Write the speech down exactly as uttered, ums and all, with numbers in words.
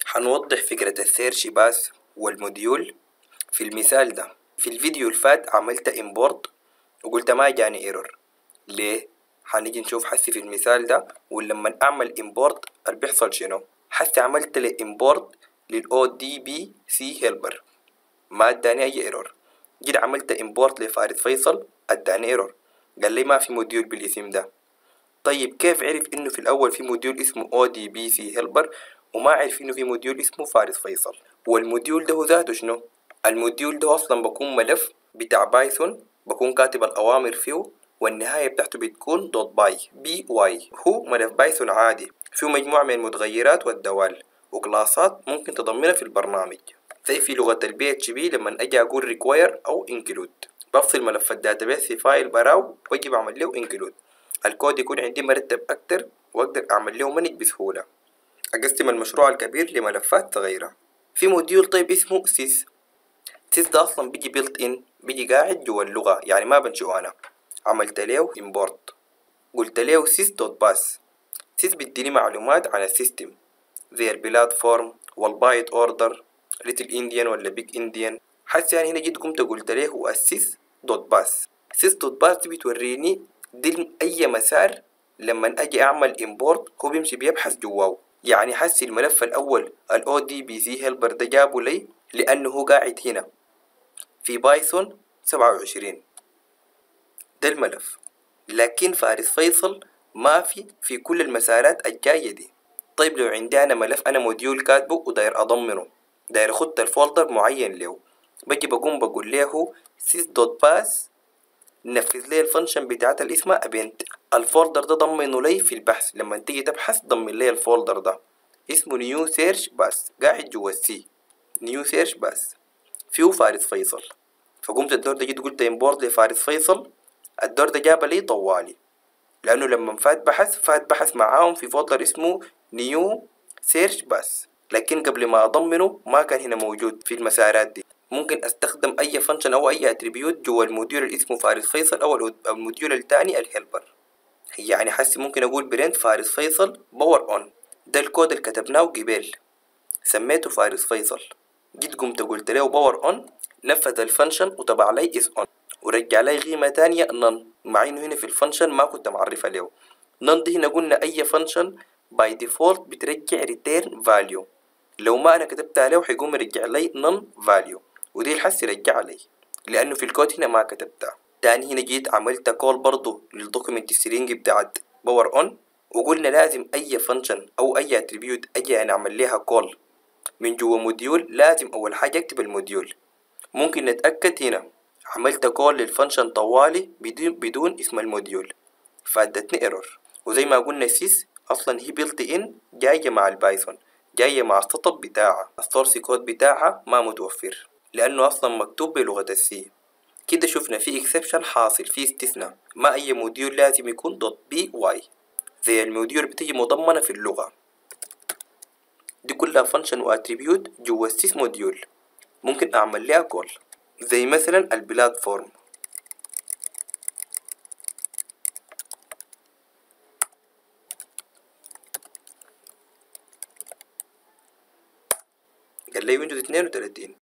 حنوضح فكرة السيرش باس والموديول في المثال ده. في الفيديو الفات عملت امبورت وقلت ما جاني ايرور. ليه؟ حنيجي نشوف حسي في المثال ده، ولما اعمل امبورت اللي بيحصل شنو. حسي عملت لي امبورت للاو دي بي سي هيلبر ما اداني اي ايرور. جيت عملت امبورت لفارس فيصل اداني ايرور، قال لي ما في موديول بالاسم ده. طيب كيف عرف انه في الاول في موديول اسمه او دي بي سي هيلبر وما عرف انه في موديول اسمه فارس فيصل؟ والموديول ده هو ذاته شنو؟ الموديول ده اصلا بكون ملف بتاع بايثون، بكون كاتب الاوامر فيه والنهايه بتاعته بتكون دوت باي بي واي. هو ملف بايثون عادي فيه مجموعه من المتغيرات والدوال وكلاسات ممكن تضمنها في البرنامج، زي في لغه البي اتش بي لما اجي اقول ريكواير او انكلود بفصل ملف الداتابيس في فايل براو واجي بعمل له انكلود. الكود يكون عندي مرتب أكتر وأقدر أعمل له مانج بسهولة، أقسم المشروع الكبير لملفات صغيرة. في موديول طيب اسمه سيس. سيس ده أصلا بيجي بيلت إن، بيجي قاعد جوا اللغة يعني ما بنشئه أنا. عملت له إمبورت، قلت له سيس دوت باس. سيس بيديني معلومات عن السيستم زي البلاد فورم والبايت أوردر ليتل إنديان ولا بيج إنديان. حتى يعني هنا جيت قمت قلت له هو السيس دوت باس. سيس دوت باس دي بتوريني دي أي مسار لما أجي أعمل إمبورت هو بيمشي بيبحث جواه. يعني حسي الملف الأول ال أو دي بي سي هيلبر ده جابه لي لأنه هو قاعد هنا في بايثون سبعة وعشرين ده الملف، لكن فارس فيصل ما في في كل المسارات الجاية دي. طيب لو عندي أنا ملف أنا موديول كاتبه وداير أضمنه، داير أخد الفولدر معين له، بجي بقوم بقول له سيس دوت باس نفذ لي الفانكشن بتاعت اللي اسمها ابنت. الفولدر ده ضمنه لي في البحث، لما تيجي تبحث ضمن لي الفولدر ده اسمه نيو سيرش باس قاعد جوا السي. نيو سيرش باس فيه فارس فيصل، فقمت الدور ده جيت قلت امبورت لفارس فيصل. الدور ده جاب لي طوالي لانه لما فات بحث فات بحث معاهم في فولدر اسمه نيو سيرش باس، لكن قبل ما اضمنه ما كان هنا موجود في المسارات دي. ممكن استخدم اي فانكشن او اي اتريبيوت جوا الموديول اللي اسمه فارس فيصل او الموديول الثاني الهيلبر. يعني حسي ممكن اقول برنت فارس فيصل باور اون. ده الكود اللي كتبناه قبل سميته فارس فيصل. جيت قمت قلت له باور اون، نفذ الفانكشن وطبع لي اس اون ورجع لي قيمه تانية نون، مع انه هنا في الفانكشن ما كنت معرفه له. نون دي هنا قلنا اي فانكشن باي ديفولت بترجع ريتيرن فاليو، لو ما انا كتبتها له حيقوم يرجع لي نون فاليو، ودي الحس يرجع لي لانه في الكود هنا ما كتبتها. تاني هنا جيت عملت كول برضو للدوكيمنت سترينج بتاعت باور اون، وقلنا لازم اي فانكشن او اي اتريبيوت اجي انا اعمل لها كول من جوا موديول لازم اول حاجه اكتب الموديول. ممكن نتاكد هنا عملت كول للفانكشن طوالي بدون بدون اسم الموديول فادتني ايرور. وزي ما قلنا سيس اصلا هي بيلت ان جايه مع البايثون، جايه مع السطب بتاعها، السورس كود بتاعها ما متوفر لانه اصلا مكتوب بلغه السي. كده شفنا في اكسبشن حاصل، في استثناء، ما اي موديول لازم يكون دوت بي واي زي الموديول بتيجي مضمنه في اللغه. دي كلها فانكشن واتريبيوت جوا السيس موديول ممكن اعمل لها كول، زي مثلا البلاد فورم. قال لي ويندوز اثنين وثلاثين